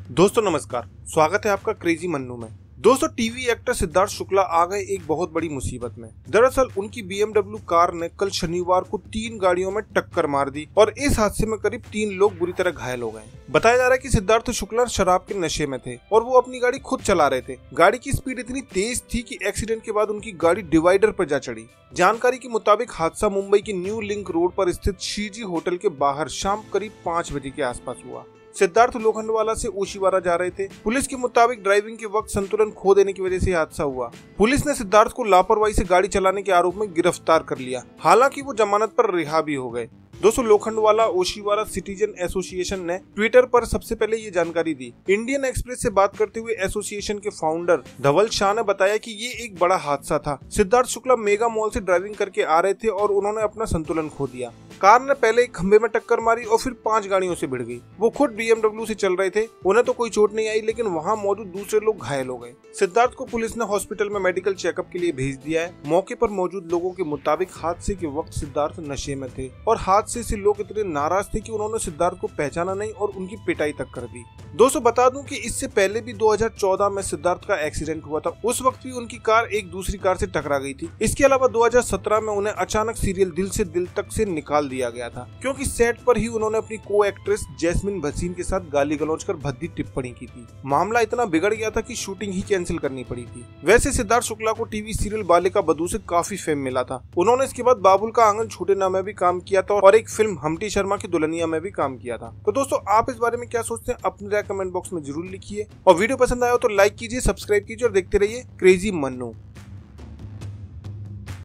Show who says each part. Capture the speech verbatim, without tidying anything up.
Speaker 1: दोस्तों नमस्कार, स्वागत है आपका क्रेजी मन्नू में। दोस्तों टीवी एक्टर सिद्धार्थ शुक्ला आ गए एक बहुत बड़ी मुसीबत में। दरअसल उनकी बी एम डब्ल्यू कार ने कल शनिवार को तीन गाड़ियों में टक्कर मार दी और इस हादसे में करीब तीन लोग बुरी तरह घायल हो गए। बताया जा रहा है कि सिद्धार्थ शुक्ला शराब के नशे में थे और वो अपनी गाड़ी खुद चला रहे थे। गाड़ी की स्पीड इतनी तेज थी कि एक्सीडेंट के बाद उनकी गाड़ी डिवाइडर पर जा चढ़ी। जानकारी के मुताबिक हादसा मुंबई की न्यू लिंक रोड पर स्थित शीजी होटल के बाहर शाम करीब पाँच बजे के आसपास हुआ। सिद्धार्थ लोखंडवाला से ओशीवारा जा रहे थे। पुलिस के मुताबिक ड्राइविंग के वक्त संतुलन खो देने की वजह से हादसा हुआ। पुलिस ने सिद्धार्थ को लापरवाही से गाड़ी चलाने के आरोप में गिरफ्तार कर लिया। हालांकि वो जमानत पर रिहा भी हो गए। दोस्तों लोखंडवाला ओशीवारा सिटीजन एसोसिएशन ने ट्विटर पर सबसे पहले ये जानकारी दी। इंडियन एक्सप्रेस से बात करते हुए एसोसिएशन के फाउंडर धवल शाह ने बताया कि ये एक बड़ा हादसा था। सिद्धार्थ शुक्ला मेगा मॉल से ड्राइविंग करके आ रहे थे और उन्होंने अपना संतुलन खो दिया। कार ने पहले एक खंबे में टक्कर मारी और फिर पांच गाड़ियों से भिड़ गई। वो खुद बी एम डब्ल्यू से चल रहे थे। उन्हें तो कोई चोट नहीं आई, लेकिन वहाँ मौजूद दूसरे लोग घायल हो गए। सिद्धार्थ को पुलिस ने हॉस्पिटल में मेडिकल चेकअप के लिए भेज दिया है। मौके पर मौजूद लोगों के मुताबिक हादसे के वक्त सिद्धार्थ नशे में थे और हादसे से लोग इतने नाराज थे कि उन्होंने सिद्धार्थ को पहचाना नहीं और उनकी पिटाई तक कर दी। दोस्तों बता दूं कि इससे पहले भी दो हज़ार चौदह में सिद्धार्थ का एक्सीडेंट हुआ था। उस वक्त भी उनकी कार एक दूसरी कार से टकरा गई थी। इसके अलावा दो हज़ार सत्रह में उन्हें अचानक सीरियल दिल से दिल तक से निकाल दिया गया था, क्योंकि सेट पर ही उन्होंने अपनी को एक्ट्रेस जैस्मिन भसीन के साथ गाली गलौज कर भद्दी टिप्पणी की थी। मामला इतना बिगड़ गया था कि शूटिंग ही कैंसिल करनी पड़ी थी। वैसे सिद्धार्थ शुक्ला को टीवी सीरियल बालिका वधू से काफी फेम मिला था। उन्होंने इसके बाद बाबुल का आंगन छूटे में भी काम किया था और एक फिल्म हम्प्टी शर्मा की दुल्हनिया में भी काम किया था। तो दोस्तों आप इस बारे में क्या सोचते हैं, अपनी राय कमेंट बॉक्स में जरूर लिखिए और वीडियो पसंद आया हो तो लाइक कीजिए, सब्सक्राइब कीजिए और देखते रहिए क्रेजी मन्नू।